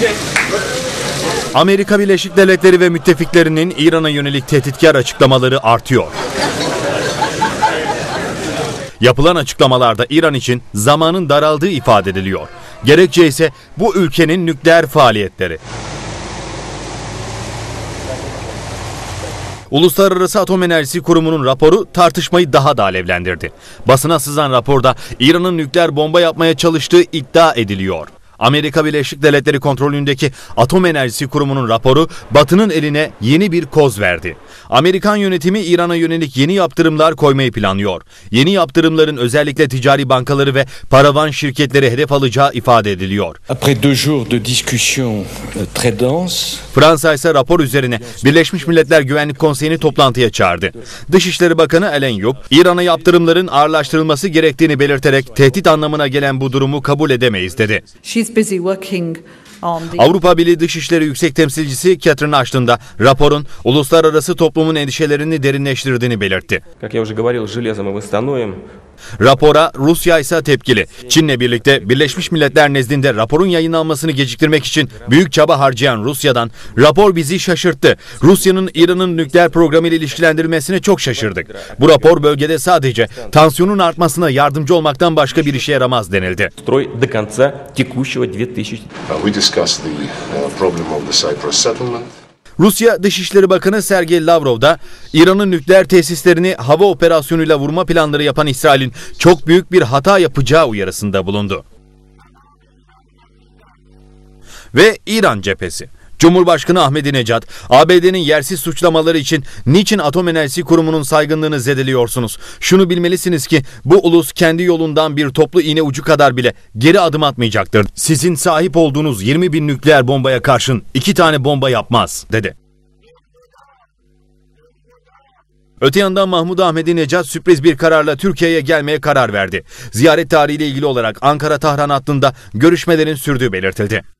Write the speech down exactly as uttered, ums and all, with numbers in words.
Amerika Birleşik Devletleri ve müttefiklerinin İran'a yönelik tehditkar açıklamaları artıyor. Yapılan açıklamalarda İran için zamanın daraldığı ifade ediliyor. Gerekçe ise bu ülkenin nükleer faaliyetleri. Uluslararası Atom Enerjisi Kurumu'nun raporu tartışmayı daha da alevlendirdi. Basına sızan raporda İran'ın nükleer bomba yapmaya çalıştığı iddia ediliyor. Amerika Birleşik Devletleri kontrolündeki Atom Enerjisi Kurumu'nun raporu Batı'nın eline yeni bir koz verdi. Amerikan yönetimi İran'a yönelik yeni yaptırımlar koymayı planlıyor. Yeni yaptırımların özellikle ticari bankaları ve paravan şirketleri hedef alacağı ifade ediliyor. Après deux jours de discussion très dense, Fransa ise rapor üzerine Birleşmiş Milletler Güvenlik Konseyi'ni toplantıya çağırdı. Dışişleri Bakanı Alain Juppe, İran'a yaptırımların ağırlaştırılması gerektiğini belirterek tehdit anlamına gelen bu durumu kabul edemeyiz dedi. Avrupa Birliği Dışişleri Yüksek Temsilcisi Catherine Ashton da raporun uluslararası toplumun endişelerini derinleştirdiğini belirtti. Rapora Rusya ise tepkili. Çin'le birlikte Birleşmiş Milletler nezdinde raporun yayınlanmasını geciktirmek için büyük çaba harcayan Rusya'dan rapor bizi şaşırttı. Rusya'nın İran'ın nükleer programı ile ilişkilendirilmesine çok şaşırdık. Bu rapor bölgede sadece tansiyonun artmasına yardımcı olmaktan başka bir işe yaramaz denildi. Rusya Dışişleri Bakanı Sergey Lavrov da İran'ın nükleer tesislerini hava operasyonuyla vurma planları yapan İsrail'in çok büyük bir hata yapacağı uyarısında bulundu. Ve İran cephesi. Cumhurbaşkanı Ahmadinejad, A B D'nin yersiz suçlamaları için niçin Atom Enerjisi Kurumu'nun saygınlığını zedeliyorsunuz? Şunu bilmelisiniz ki bu ulus kendi yolundan bir toplu iğne ucu kadar bile geri adım atmayacaktır. Sizin sahip olduğunuz yirmi bin nükleer bombaya karşın iki tane bomba yapmaz, dedi. Öte yandan Mahmud Ahmadinejad sürpriz bir kararla Türkiye'ye gelmeye karar verdi. Ziyaret tarihiyle ilgili olarak Ankara-Tahran hattında görüşmelerin sürdüğü belirtildi.